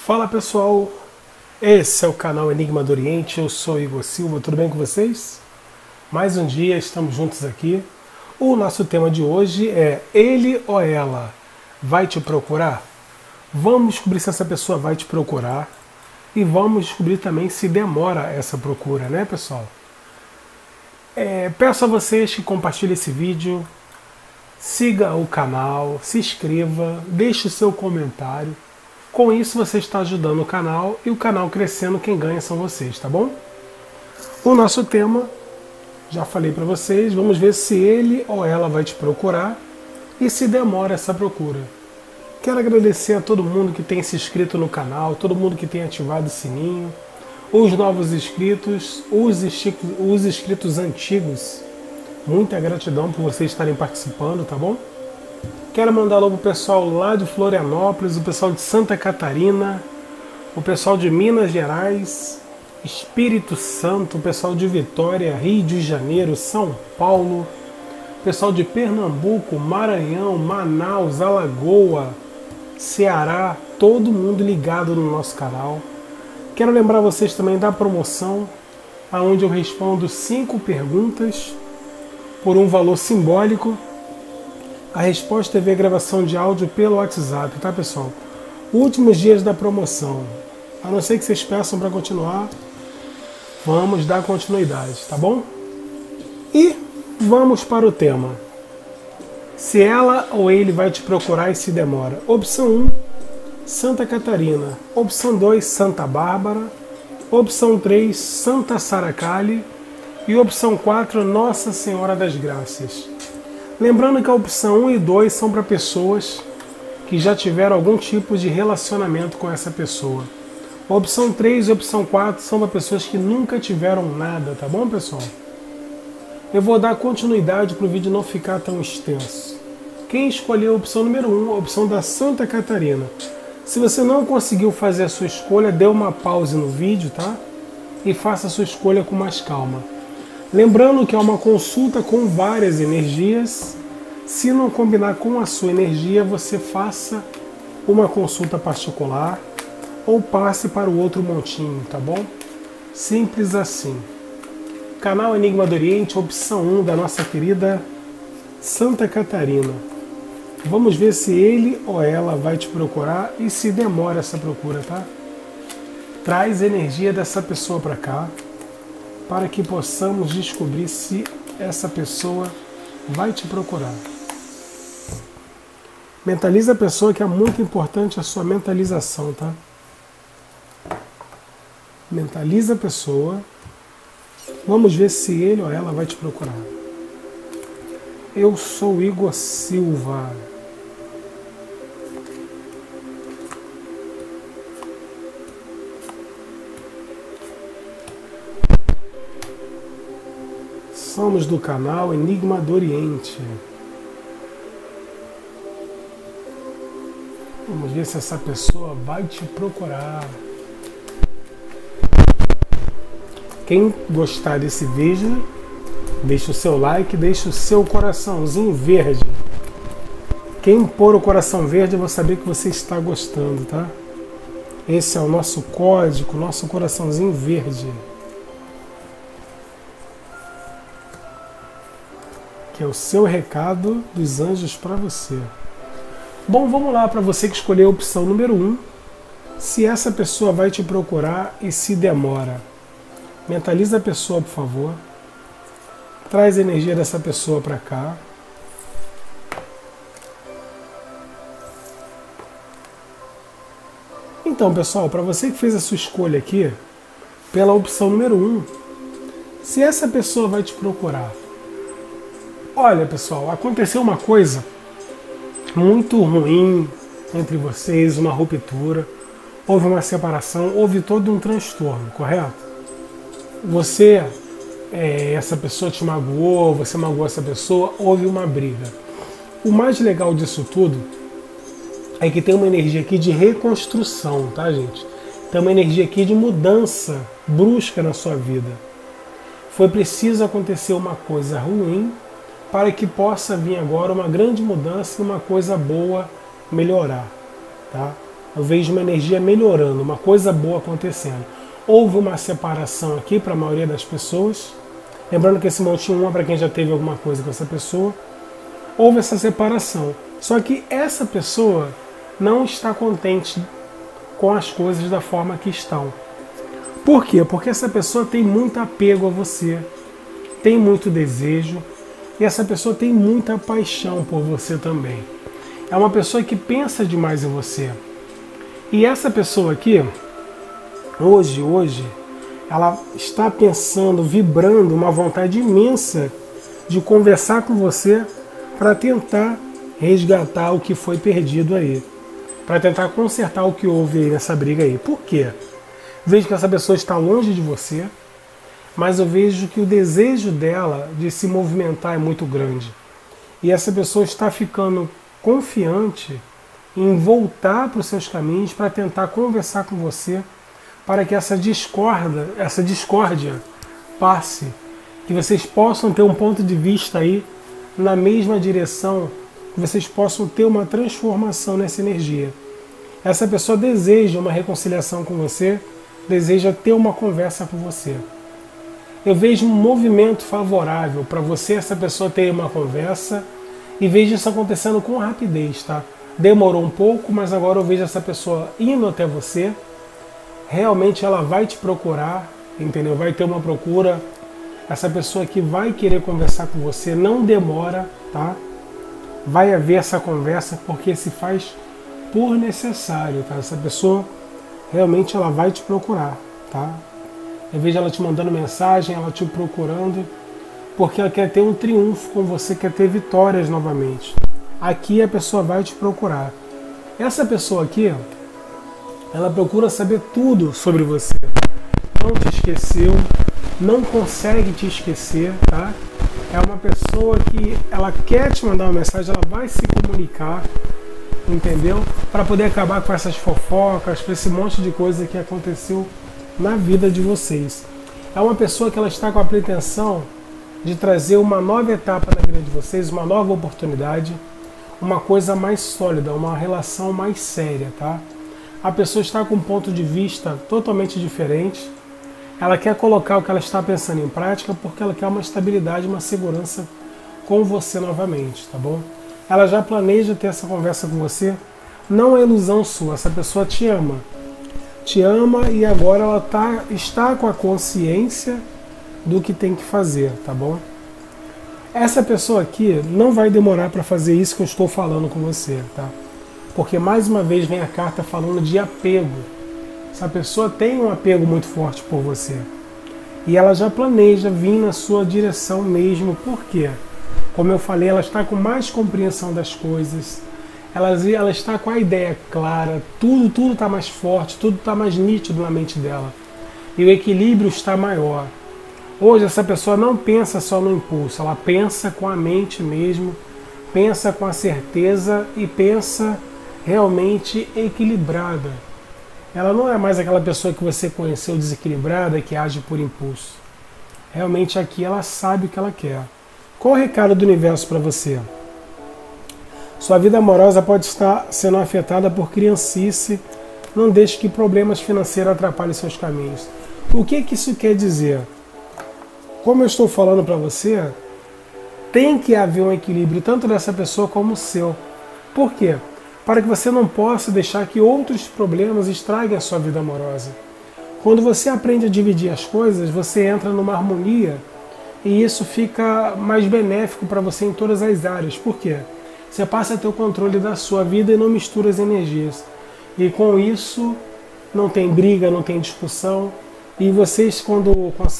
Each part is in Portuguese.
Fala pessoal, esse é o canal Enigma do Oriente, eu sou Igor Silva, tudo bem com vocês? Mais um dia, estamos juntos aqui. O nosso tema de hoje é ele ou ela vai te procurar? Vamos descobrir se essa pessoa vai te procurar e vamos descobrir também se demora essa procura, né pessoal? Peço a vocês que compartilhem esse vídeo, siga o canal, se inscreva, deixe o seu comentário. Com isso você está ajudando o canal e o canal crescendo, quem ganha são vocês, tá bom? O nosso tema, já falei para vocês, vamos ver se ele ou ela vai te procurar e se demora essa procura. Quero agradecer a todo mundo que tem se inscrito no canal, todo mundo que tem ativado o sininho, os novos inscritos, os inscritos antigos. Muita gratidão por vocês estarem participando, tá bom? Quero mandar alô pro pessoal lá de Florianópolis, o pessoal de Santa Catarina, o pessoal de Minas Gerais, Espírito Santo, o pessoal de Vitória, Rio de Janeiro, São Paulo, o pessoal de Pernambuco, Maranhão, Manaus, Alagoas, Ceará, todo mundo ligado no nosso canal. Quero lembrar vocês também da promoção, onde eu respondo 5 perguntas por um valor simbólico. A resposta é ver gravação de áudio pelo WhatsApp, tá pessoal? Últimos dias da promoção. A não ser que vocês peçam para continuar, vamos dar continuidade, tá bom? E vamos para o tema. Se ela ou ele vai te procurar e se demora. Opção 1, Santa Catarina. Opção 2, Santa Bárbara. Opção 3, Santa Saracali. E opção 4, Nossa Senhora das Graças. Lembrando que a opção 1 e 2 são para pessoas que já tiveram algum tipo de relacionamento com essa pessoa. A opção 3 e a opção 4 são para pessoas que nunca tiveram nada, tá bom, pessoal? Eu vou dar continuidade para o vídeo não ficar tão extenso. Quem escolheu a opção número 1, a opção da Santa Catarina. Se você não conseguiu fazer a sua escolha, dê uma pausa no vídeo, tá? E faça a sua escolha com mais calma. Lembrando que é uma consulta com várias energias. Se não combinar com a sua energia, você faça uma consulta particular ou passe para o outro montinho, tá bom? Simples assim. Canal Enigma do Oriente, opção 1 da nossa querida Santa Catarina. Vamos ver se ele ou ela vai te procurar e se demora essa procura, tá? Traz a energia dessa pessoa para cá, para que possamos descobrir se essa pessoa vai te procurar. Mentaliza a pessoa, que é muito importante a sua mentalização, tá? Mentaliza a pessoa. Vamos ver se ele ou ela vai te procurar. Eu sou Igor Silva. Somos do canal Enigma do Oriente. Vamos ver se essa pessoa vai te procurar. Quem gostar desse vídeo, deixa o seu like, deixa o seu coraçãozinho verde. Quem pôr o coração verde, eu vou saber que você está gostando, tá? Esse é o nosso código, nosso coraçãozinho verde. Que é o seu recado dos anjos para você. Bom, vamos lá, para você que escolheu a opção número 1, se essa pessoa vai te procurar e se demora. Mentaliza a pessoa, por favor. Traz a energia dessa pessoa para cá. Então, pessoal, para você que fez a sua escolha aqui, pela opção número 1, se essa pessoa vai te procurar. Olha, pessoal, aconteceu uma coisa muito ruim entre vocês, uma ruptura, houve uma separação, houve todo um transtorno, correto? Essa pessoa te magoou, você magoou essa pessoa, houve uma briga. O mais legal disso tudo é que tem uma energia aqui de reconstrução, tá, gente? Tem uma energia aqui de mudança brusca na sua vida. Foi preciso acontecer uma coisa ruim para que possa vir agora uma grande mudança e uma coisa boa melhorar, tá? Eu vejo uma energia melhorando, uma coisa boa acontecendo. Houve uma separação aqui para a maioria das pessoas. Lembrando que esse montinho 1 é para quem já teve alguma coisa com essa pessoa. Houve essa separação. Só que essa pessoa não está contente com as coisas da forma que estão. Por quê? Porque essa pessoa tem muito apego a você, tem muito desejo, e essa pessoa tem muita paixão por você também. É uma pessoa que pensa demais em você. E essa pessoa aqui, hoje, ela está pensando, vibrando uma vontade imensa de conversar com você para tentar resgatar o que foi perdido aí. Para tentar consertar o que houve aí nessa briga aí. Por quê? Vejo que essa pessoa está longe de você, mas eu vejo que o desejo dela de se movimentar é muito grande. E essa pessoa está ficando confiante em voltar para os seus caminhos para tentar conversar com você, para que essa discórdia passe, que vocês possam ter um ponto de vista aí na mesma direção, que vocês possam ter uma transformação nessa energia. Essa pessoa deseja uma reconciliação com você, deseja ter uma conversa com você. Eu vejo um movimento favorável para você e essa pessoa ter uma conversa, e vejo isso acontecendo com rapidez, tá? Demorou um pouco, mas agora eu vejo essa pessoa indo até você. Realmente ela vai te procurar, entendeu? Vai ter uma procura. Essa pessoa aqui vai querer conversar com você, não demora, tá? Vai haver essa conversa porque se faz por necessário, tá? Essa pessoa realmente ela vai te procurar, tá? Eu vejo ela te mandando mensagem, ela te procurando, porque ela quer ter um triunfo com você, quer ter vitórias novamente. Aqui a pessoa vai te procurar. Essa pessoa aqui, ela procura saber tudo sobre você. Não te esqueceu, não consegue te esquecer, tá? É uma pessoa que ela quer te mandar uma mensagem, ela vai se comunicar, entendeu? Para poder acabar com essas fofocas, com esse monte de coisa que aconteceu na vida de vocês. É uma pessoa que ela está com a pretensão de trazer uma nova etapa na vida de vocês, uma nova oportunidade, uma coisa mais sólida, uma relação mais séria, tá? A pessoa está com um ponto de vista totalmente diferente. Ela quer colocar o que ela está pensando em prática porque ela quer uma estabilidade, uma segurança com você novamente, tá bom? Ela já planeja ter essa conversa com você. Não é ilusão sua, essa pessoa te ama. Te ama e agora ela está com a consciência do que tem que fazer, tá bom? Essa pessoa aqui não vai demorar para fazer isso que eu estou falando com você, tá? Porque mais uma vez vem a carta falando de apego. Essa pessoa tem um apego muito forte por você. E ela já planeja vir na sua direção mesmo. Por quê? Como eu falei, ela está com mais compreensão das coisas. Ela está com a ideia clara. Tudo está mais forte, tudo está mais nítido na mente dela. E o equilíbrio está maior. Hoje essa pessoa não pensa só no impulso. Ela pensa com a mente mesmo. Pensa com a certeza e pensa realmente equilibrada. Ela não é mais aquela pessoa que você conheceu desequilibrada, que age por impulso. Realmente aqui ela sabe o que ela quer. Qual o recado do universo para você? Sua vida amorosa pode estar sendo afetada por criancice. Não deixe que problemas financeiros atrapalhem seus caminhos. O que isso quer dizer? Como eu estou falando para você, tem que haver um equilíbrio tanto dessa pessoa como o seu. Por quê? Para que você não possa deixar que outros problemas estraguem a sua vida amorosa. Quando você aprende a dividir as coisas, você entra numa harmonia e isso fica mais benéfico para você em todas as áreas. Por quê? Você passa a ter o controle da sua vida e não mistura as energias. E com isso não tem briga, não tem discussão. E vocês quando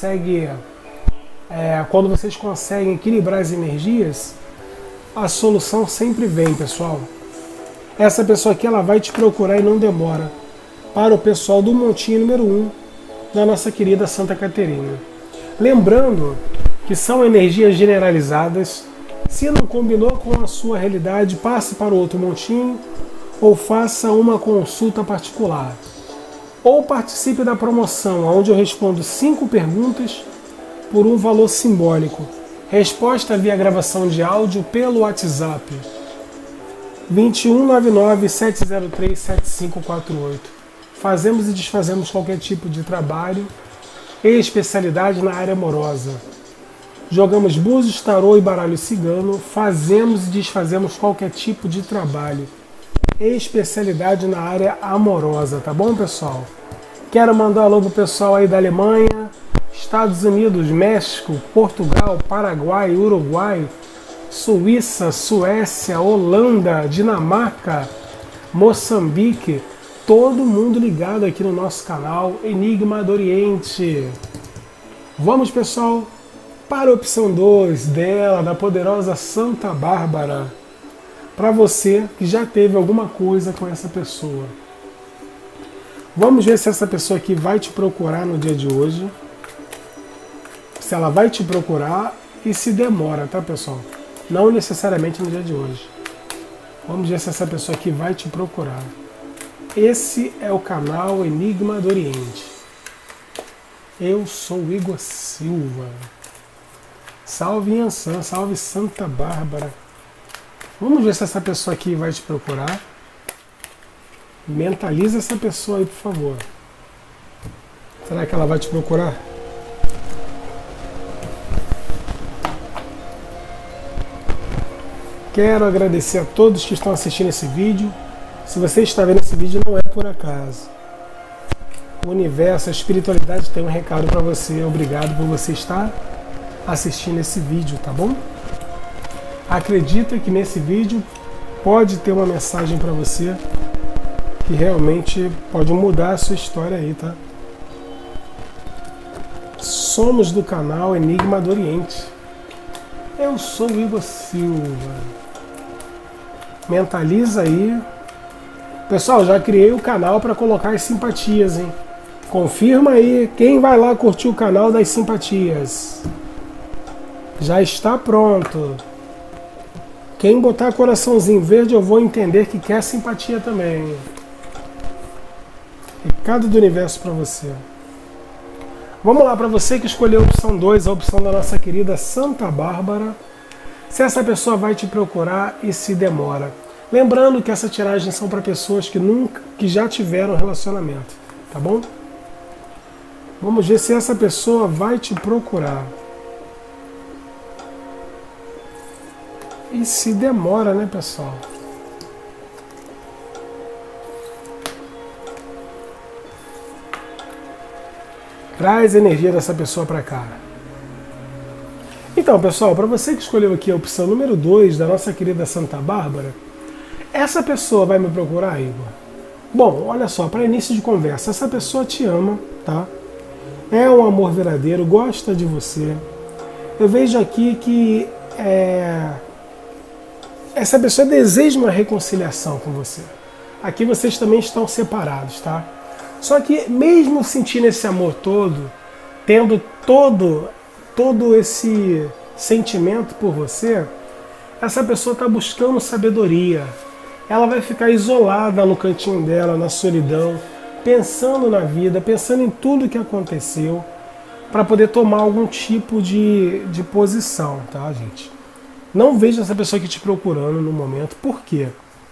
vocês conseguem equilibrar as energias, a solução sempre vem, pessoal. Essa pessoa aqui ela vai te procurar e não demora. Para o pessoal do montinho número 1 da nossa querida Santa Caterina. Lembrando que são energias generalizadas. Se não combinou com a sua realidade, passe para o outro montinho ou faça uma consulta particular. Ou participe da promoção, onde eu respondo 5 perguntas por um valor simbólico. Resposta via gravação de áudio pelo WhatsApp. 2199-703-7548. Fazemos e desfazemos qualquer tipo de trabalho e especialidade na área amorosa. Jogamos búzios, tarô e baralho cigano. Fazemos e desfazemos qualquer tipo de trabalho e especialidade na área amorosa, tá bom, pessoal? Quero mandar um alô pro pessoal aí da Alemanha, Estados Unidos, México, Portugal, Paraguai, Uruguai, Suíça, Suécia, Holanda, Dinamarca, Moçambique, todo mundo ligado aqui no nosso canal Enigma do Oriente. Vamos, pessoal, para a opção 2 dela, da poderosa Santa Bárbara. Para você que já teve alguma coisa com essa pessoa. Vamos ver se essa pessoa aqui vai te procurar no dia de hoje. Se ela vai te procurar e se demora, tá, pessoal? Não necessariamente no dia de hoje. Vamos ver se essa pessoa aqui vai te procurar. Esse é o canal Enigma do Oriente. Eu sou o Igor Silva. Salve Yansan, salve Santa Bárbara. Vamos ver se essa pessoa aqui vai te procurar. Mentaliza essa pessoa aí, por favor. Será que ela vai te procurar? Quero agradecer a todos que estão assistindo esse vídeo. Se você está vendo esse vídeo, não é por acaso. O universo, a espiritualidade tem um recado para você. Obrigado por você estar assistindo esse vídeo, tá bom? Acredita que nesse vídeo pode ter uma mensagem para você que realmente pode mudar a sua história aí, tá? Somos do canal Enigma do Oriente. Eu sou o Igor Silva. Mentaliza aí. Pessoal, já criei o canal para colocar as simpatias, hein? Confirma aí quem vai lá curtir o canal das simpatias. Já está pronto. Quem botar coraçãozinho verde eu vou entender que quer simpatia também. Recado do universo para você. Vamos lá, para você que escolheu a opção 2, a opção da nossa querida Santa Bárbara. Se essa pessoa vai te procurar e se demora. Lembrando que essa tiragem são para pessoas que já tiveram relacionamento, tá bom? Vamos ver se essa pessoa vai te procurar. E se demora, né, pessoal? Traz a energia dessa pessoa para cá. Então, pessoal, para você que escolheu aqui a opção número 2 da nossa querida Santa Bárbara, essa pessoa vai me procurar, Igor? Bom, olha só, para início de conversa, essa pessoa te ama, tá? É um amor verdadeiro, gosta de você. Eu vejo aqui que essa pessoa deseja uma reconciliação com você. Aqui vocês também estão separados, tá? Só que mesmo sentindo esse amor todo, tendo todo esse sentimento por você, essa pessoa está buscando sabedoria. Ela vai ficar isolada no cantinho dela, na solidão, pensando na vida, pensando em tudo que aconteceu, para poder tomar algum tipo de posição, tá, gente? Não vejo essa pessoa aqui te procurando no momento. Por quê?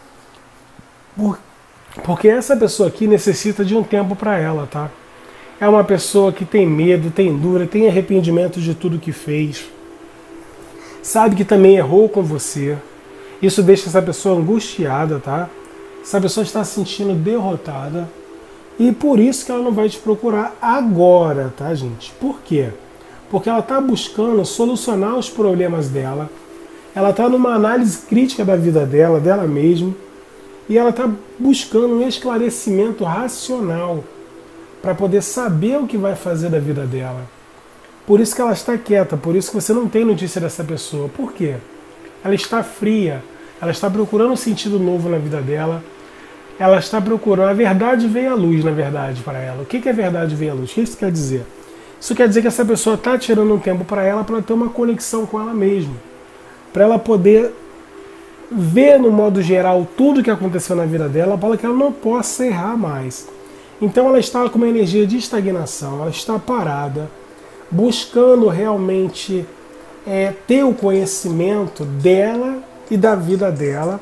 Porque essa pessoa aqui necessita de um tempo para ela, tá? É uma pessoa que tem medo, tem dúvida, tem arrependimento de tudo que fez. Sabe que também errou com você. Isso deixa essa pessoa angustiada, tá? Essa pessoa está se sentindo derrotada. E por isso que ela não vai te procurar agora, tá, gente? Por quê? Porque ela está buscando solucionar os problemas dela. Ela está numa análise crítica da vida dela, dela mesma. E ela está buscando um esclarecimento racional para poder saber o que vai fazer da vida dela. Por isso que ela está quieta, por isso que você não tem notícia dessa pessoa. Por quê? Ela está fria, ela está procurando um sentido novo na vida dela. Ela está procurando, a verdade veio à luz, na verdade, para ela. O que é verdade veio à luz? O que isso quer dizer? Isso quer dizer que essa pessoa está tirando um tempo para ela ter uma conexão com ela mesma. Para ela poder ver, no modo geral, tudo que aconteceu na vida dela, para que ela não possa errar mais. Então ela está com uma energia de estagnação, ela está parada, buscando realmente ter o conhecimento dela e da vida dela,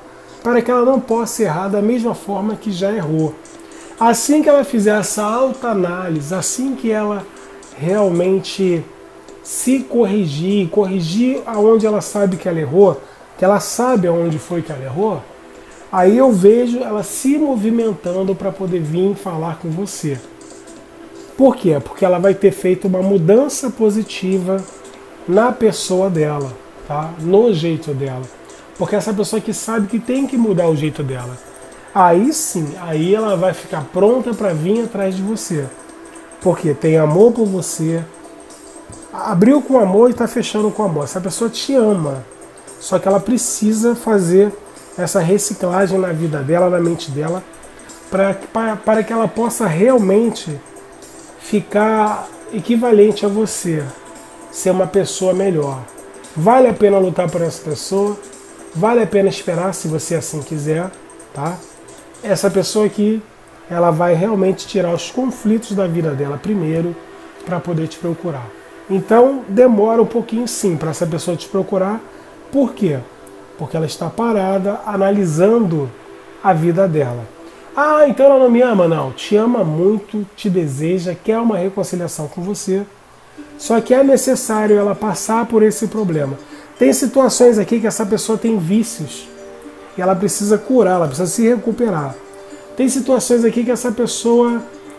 para que ela não possa errar da mesma forma que já errou. Assim que ela fizer essa autoanálise, assim que ela realmente se corrigir aonde ela sabe que ela errou, que ela sabe aonde foi que ela errou, aí eu vejo ela se movimentando para poder vir falar com você. Por quê? Porque ela vai ter feito uma mudança positiva na pessoa dela, tá? No jeito dela. Porque essa pessoa que sabe que tem que mudar o jeito dela. Aí sim, aí ela vai ficar pronta para vir atrás de você. Porque tem amor por você. Abriu com amor e está fechando com amor. Essa pessoa te ama. Só que ela precisa fazer essa reciclagem na vida dela, na mente dela, para que ela possa realmente ficar equivalente a você. Ser uma pessoa melhor. Vale a pena lutar por essa pessoa. Vale a pena esperar, se você assim quiser, tá? Essa pessoa aqui, ela vai realmente tirar os conflitos da vida dela primeiro para poder te procurar. Então, demora um pouquinho sim para essa pessoa te procurar. Por quê? Porque ela está parada, analisando a vida dela. Ah, então ela não me ama? Não, te ama muito, te deseja, quer uma reconciliação com você. Só que é necessário ela passar por esse problema. Tem situações aqui que essa pessoa tem vícios e ela precisa curar, ela precisa se recuperar. Tem situações aqui que essa pessoa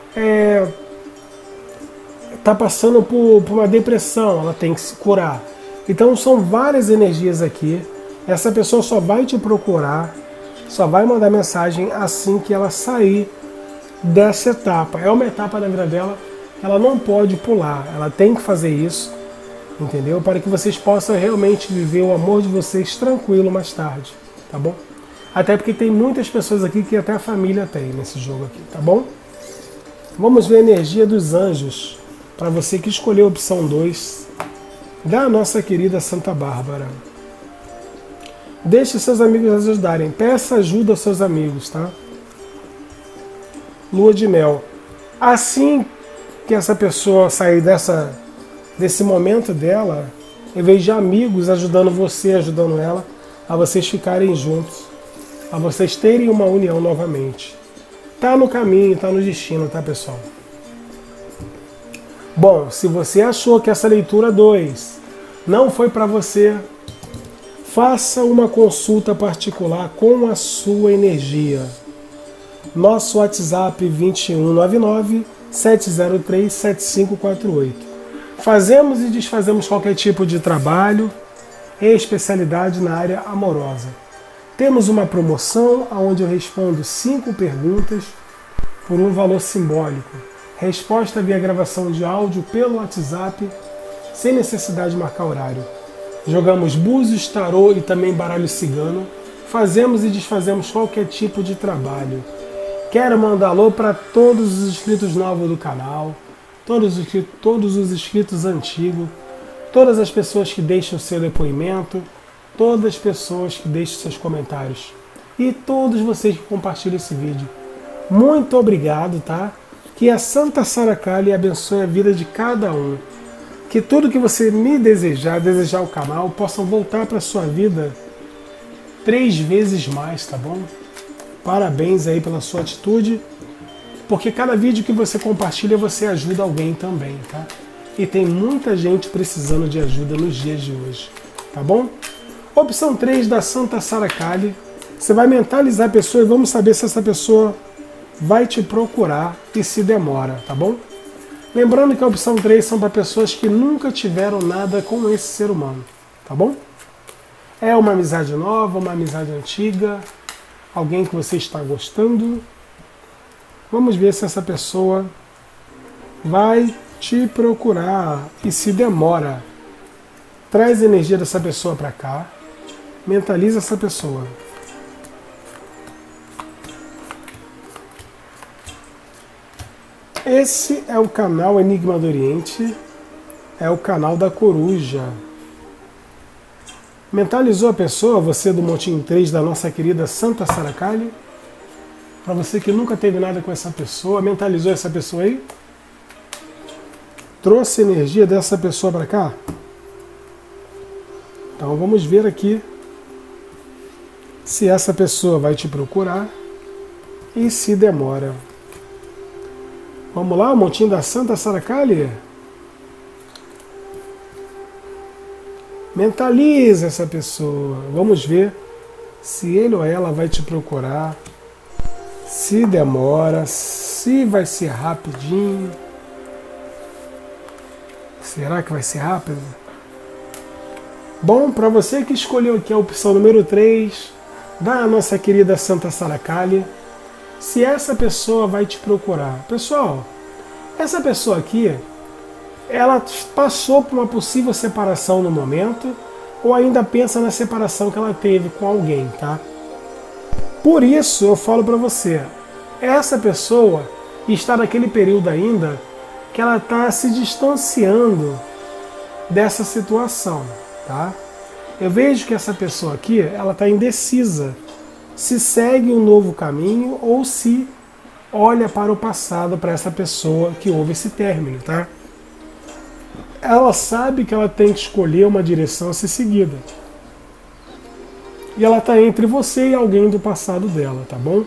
está passando por uma depressão, ela tem que se curar. Então são várias energias aqui. Essa pessoa só vai te procurar, só vai mandar mensagem assim que ela sair dessa etapa. É uma etapa da vida dela que ela não pode pular, ela tem que fazer isso, entendeu? Para que vocês possam realmente viver o amor de vocês tranquilo mais tarde, tá bom? Até porque tem muitas pessoas aqui que até a família tem nesse jogo aqui, tá bom? Vamos ver a energia dos anjos, para você que escolheu a opção 2, da nossa querida Santa Bárbara. Deixe seus amigos ajudarem, peça ajuda aos seus amigos, tá? Lua de mel. Assim que essa pessoa sair desse momento dela, em vez de amigos ajudando você, ajudando ela, a vocês ficarem juntos, a vocês terem uma união novamente. Tá no caminho, tá no destino, tá, pessoal? Bom, se você achou que essa leitura 2 não foi para você, faça uma consulta particular com a sua energia. Nosso WhatsApp 2199-703-7548. Fazemos e desfazemos qualquer tipo de trabalho e especialidade na área amorosa. Temos uma promoção onde eu respondo 5 perguntas por um valor simbólico. Resposta via gravação de áudio pelo WhatsApp, sem necessidade de marcar horário. Jogamos búzios, tarô e também baralho cigano. Fazemos e desfazemos qualquer tipo de trabalho. Quero mandar alô para todos os inscritos novos do canal, todos os inscritos antigos, todas as pessoas que deixam seu depoimento, todas as pessoas que deixam seus comentários e todos vocês que compartilham esse vídeo. Muito obrigado, tá? Que a Santa Sara Kali abençoe a vida de cada um. Que tudo que você me desejar o canal, possam voltar para a sua vida 3 vezes mais, tá bom? Parabéns aí pela sua atitude, porque cada vídeo que você compartilha, você ajuda alguém também, tá? E tem muita gente precisando de ajuda nos dias de hoje, tá bom? Opção 3 da Santa Sara Kali. Você vai mentalizar a pessoa e vamos saber se essa pessoa vai te procurar e se demora, tá bom? Lembrando que a opção 3 são para pessoas que nunca tiveram nada com esse ser humano, tá bom? É uma amizade nova, uma amizade antiga, alguém que você está gostando. Vamos ver se essa pessoa vai te procurar e se demora. Traz a energia dessa pessoa para cá, mentaliza essa pessoa. Esse é o canal Enigma do Oriente, é o canal da Coruja. Mentalizou a pessoa, você do Montinho 3 da nossa querida Santa Sara Kali? Para você que nunca teve nada com essa pessoa, mentalizou essa pessoa aí? Trouxe a energia dessa pessoa para cá? Então vamos ver aqui se essa pessoa vai te procurar e se demora. Vamos lá, o montinho da Santa Saracali? Mentaliza essa pessoa. Vamos ver se ele ou ela vai te procurar, se demora, se vai ser rapidinho. Será que vai ser rápido? Bom, para você que escolheu aqui a opção número 3 da nossa querida Santa Saracali, se essa pessoa vai te procurar. Pessoal, essa pessoa aqui, ela passou por uma possível separação no momento, ou ainda pensa na separação que ela teve com alguém, tá? Por isso eu falo para você, essa pessoa está naquele período ainda que ela está se distanciando dessa situação, tá? Eu vejo que essa pessoa aqui, ela está indecisa se segue um novo caminho ou se olha para o passado, para essa pessoa que houve esse término, tá? Ela sabe que ela tem que escolher uma direção a ser seguida. E ela está entre você e alguém do passado dela, tá bom?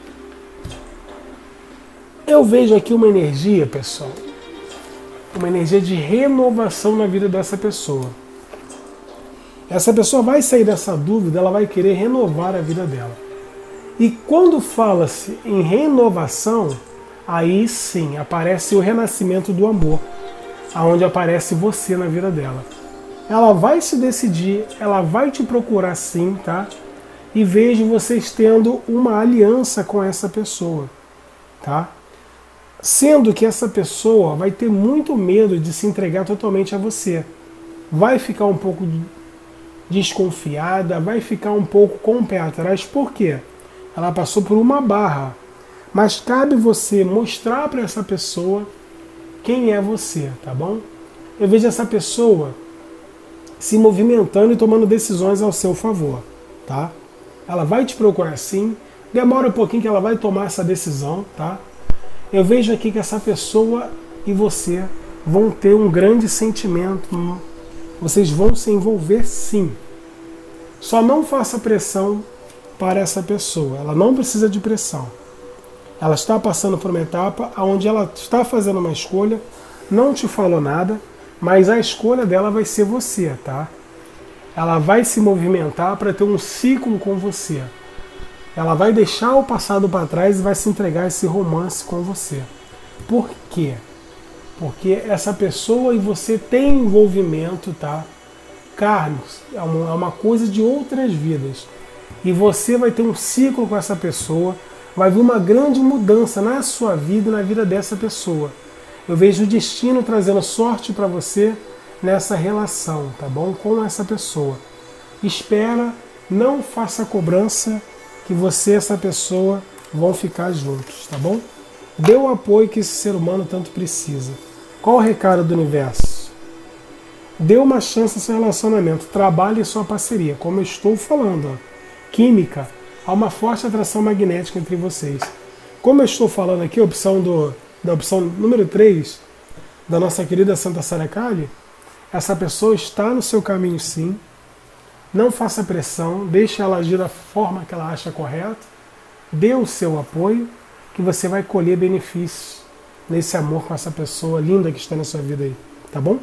Eu vejo aqui uma energia, pessoal, uma energia de renovação na vida dessa pessoa. Essa pessoa vai sair dessa dúvida, ela vai querer renovar a vida dela. E quando fala-se em renovação, aí sim aparece o renascimento do amor, aonde aparece você na vida dela. Ela vai se decidir, ela vai te procurar sim, tá? E vejo vocês tendo uma aliança com essa pessoa, tá? Sendo que essa pessoa vai ter muito medo de se entregar totalmente a você. Vai ficar um pouco desconfiada, vai ficar um pouco com o pé atrás. Por quê? Ela passou por uma barra. Mas cabe você mostrar para essa pessoa quem é você, tá bom? Eu vejo essa pessoa se movimentando e tomando decisões ao seu favor, tá? Ela vai te procurar sim, demora um pouquinho que ela vai tomar essa decisão, tá? Eu vejo aqui que essa pessoa e você vão ter um grande sentimento, vocês vão se envolver sim. Só não faça pressão para essa pessoa, ela não precisa de pressão. Ela está passando por uma etapa onde ela está fazendo uma escolha, não te falou nada, mas a escolha dela vai ser você, tá? Ela vai se movimentar para ter um ciclo com você. Ela vai deixar o passado para trás e vai se entregar a esse romance com você. Por quê? Porque essa pessoa e você tem envolvimento, tá? Kármicos, é uma coisa de outras vidas. E você vai ter um ciclo com essa pessoa, vai vir uma grande mudança na sua vida e na vida dessa pessoa. Eu vejo o destino trazendo sorte para você nessa relação, tá bom? Com essa pessoa. Espera, não faça cobrança, que você e essa pessoa vão ficar juntos, tá bom? Dê o apoio que esse ser humano tanto precisa. Qual o recado do universo? Dê uma chance ao seu relacionamento, trabalhe sua parceria, como eu estou falando, ó. Química, há uma forte atração magnética entre vocês. Como eu estou falando aqui, da opção número 3 da nossa querida Santa Saracali, essa pessoa está no seu caminho sim. Não faça pressão, deixe ela agir da forma que ela acha correta. Dê o seu apoio, que você vai colher benefícios nesse amor com essa pessoa linda que está na sua vida aí, tá bom?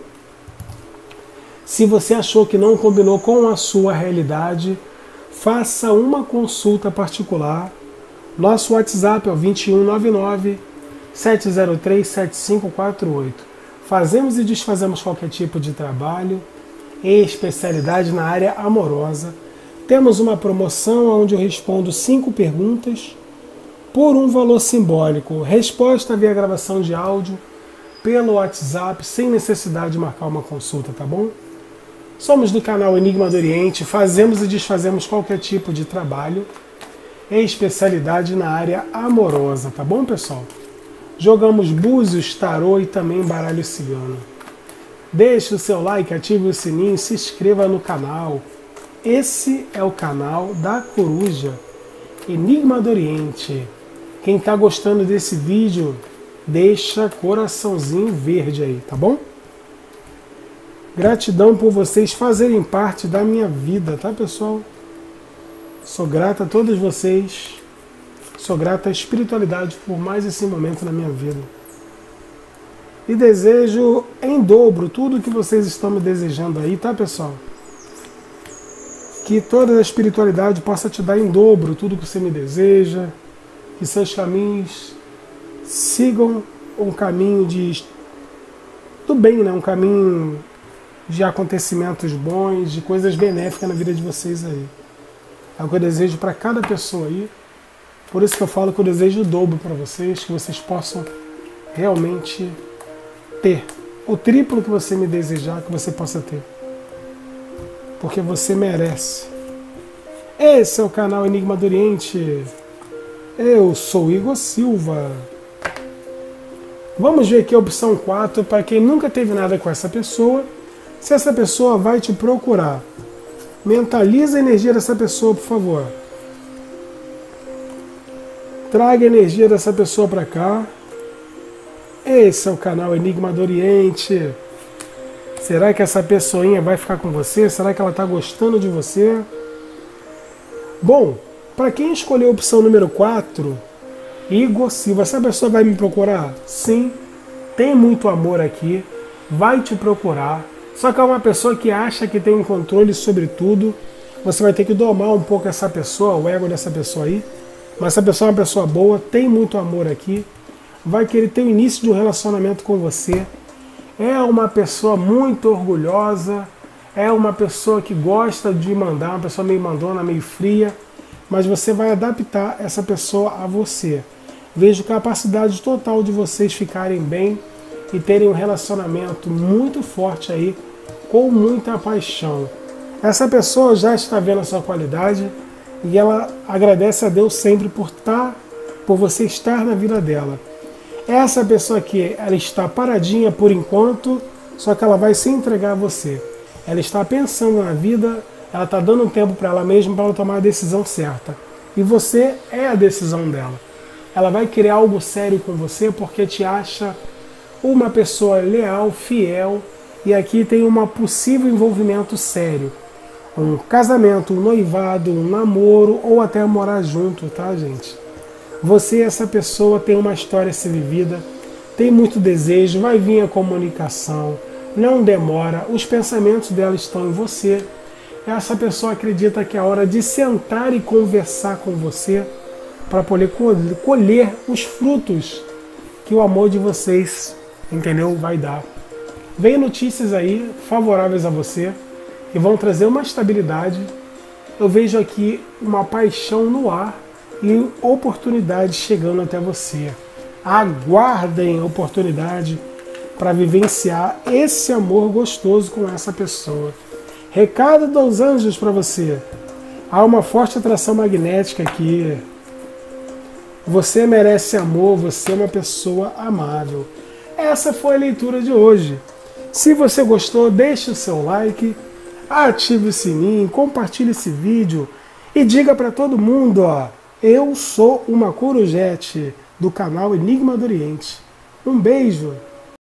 Se você achou que não combinou com a sua realidade, faça uma consulta particular. Nosso WhatsApp é o 2199 703 7548. Fazemos e desfazemos qualquer tipo de trabalho e especialidade na área amorosa. Temos uma promoção onde eu respondo 5 perguntas por um valor simbólico. Resposta via gravação de áudio pelo WhatsApp, sem necessidade de marcar uma consulta, tá bom? Somos do canal Enigma do Oriente, fazemos e desfazemos qualquer tipo de trabalho e especialidade na área amorosa, tá bom, pessoal? Jogamos búzios, tarô e também baralho cigano. Deixe o seu like, ative o sininho, se inscreva no canal. Esse é o canal da Coruja Enigma do Oriente. Quem está gostando desse vídeo, deixa coraçãozinho verde aí, tá bom? Gratidão por vocês fazerem parte da minha vida, tá, pessoal? Sou grato a todos vocês. Sou grato à espiritualidade por mais esse momento na minha vida. E desejo em dobro tudo o que vocês estão me desejando aí, tá, pessoal? Que toda a espiritualidade possa te dar em dobro tudo que você me deseja. Que seus caminhos sigam um caminho do bem, né? Um caminho de acontecimentos bons, de coisas benéficas na vida de vocês aí. É o que eu desejo para cada pessoa aí. Por isso que eu falo que eu desejo o dobro para vocês, que vocês possam realmente ter o triplo que você me desejar, que você possa ter. Porque você merece. Esse é o canal Enigma do Oriente. Eu sou Igor Silva. Vamos ver aqui a opção 4, para quem nunca teve nada com essa pessoa. Se essa pessoa vai te procurar. Mentaliza a energia dessa pessoa, por favor. Traga a energia dessa pessoa para cá. Esse é o canal Enigma do Oriente. Será que essa pessoinha vai ficar com você? Será que ela está gostando de você? Bom, para quem escolheu a opção número 4, Igor Silva, essa pessoa vai me procurar? Sim, tem muito amor aqui, vai te procurar. Só que é uma pessoa que acha que tem um controle sobre tudo. Você vai ter que domar um pouco essa pessoa, o ego dessa pessoa aí. Mas essa pessoa é uma pessoa boa, tem muito amor aqui. Vai querer ter o início de um relacionamento com você. É uma pessoa muito orgulhosa. É uma pessoa que gosta de mandar, uma pessoa meio mandona, meio fria. Mas você vai adaptar essa pessoa a você. Vejo capacidade total de vocês ficarem bem e terem um relacionamento muito forte aí, com muita paixão. Essa pessoa já está vendo a sua qualidade e ela agradece a Deus sempre por você estar na vida dela. Essa pessoa aqui, ela está paradinha por enquanto, só que ela vai se entregar a você. Ela está pensando na vida, ela está dando um tempo para ela mesma para ela tomar a decisão certa. E você é a decisão dela. Ela vai querer algo sério com você porque te acha uma pessoa leal, fiel, e aqui tem um possível envolvimento sério. Um casamento, um noivado, um namoro ou até morar junto, tá, gente? Você, essa pessoa, tem uma história a ser vivida, tem muito desejo, vai vir a comunicação, não demora, os pensamentos dela estão em você. Essa pessoa acredita que é a hora de sentar e conversar com você para poder colher os frutos que o amor de vocês, entendeu, vai dar. Vem notícias aí favoráveis a você que vão trazer uma estabilidade. Eu vejo aqui uma paixão no ar e oportunidades chegando até você. Aguardem a oportunidade para vivenciar esse amor gostoso com essa pessoa. Recado dos anjos para você. Há uma forte atração magnética aqui. Você merece amor, você é uma pessoa amável. Essa foi a leitura de hoje. Se você gostou, deixe o seu like, ative o sininho, compartilhe esse vídeo e diga para todo mundo, ó, eu sou uma corujete do canal Enigma do Oriente. Um beijo!